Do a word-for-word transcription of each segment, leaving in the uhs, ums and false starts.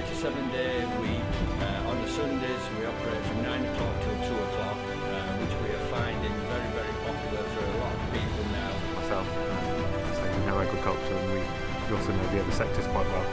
operate a seven-day week. Uh, on the Sundays we operate from nine o'clock till two o'clock, uh, which we are finding very, very popular for a lot of people now. Myself, uh, so we know agriculture and we, we also know the other sectors quite well.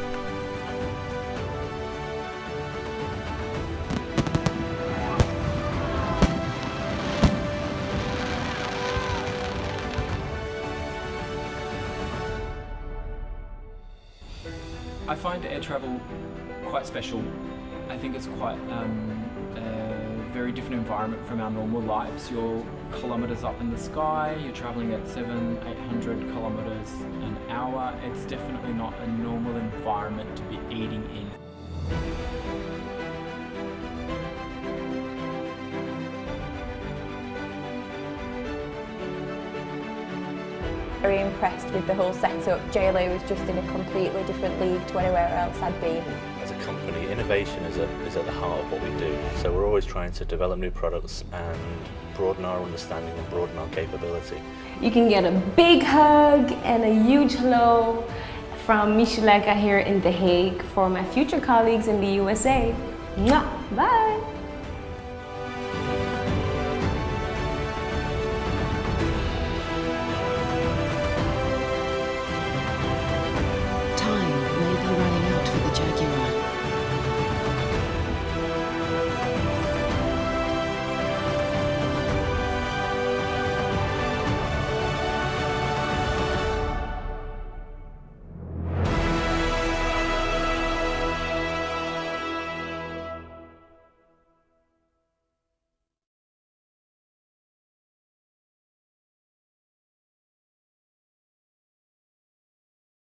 I find air travel quite special. I think it's quite um, a very different environment from our normal lives. You're kilometres up in the sky, you're travelling at seven, eight hundred kilometres an hour. It's definitely not a normal environment to be eating in. Very impressed with the whole setup. J L A was just in a completely different league to anywhere else I'd been. As a company, innovation is at, is at the heart of what we do. So we're always trying to develop new products and broaden our understanding and broaden our capability. You can get a big hug and a huge hello from Micheleka here in The Hague for my future colleagues in the U S A. Mwah! Bye!